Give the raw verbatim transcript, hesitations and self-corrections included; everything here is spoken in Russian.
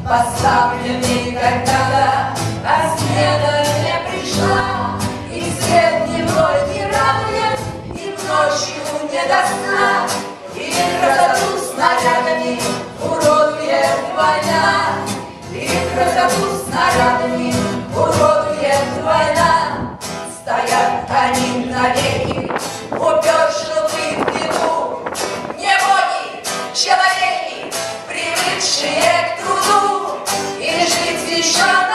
поставленный как надо, а смена не пришла, и свет дневной не радует, и ночью не до сна, и красоту снарядами уродует война, и красоту снарядами уродует война. Стоят они навеки, уперши лбы в беду, невоги, человеки, привыкшие к труду, и жить еще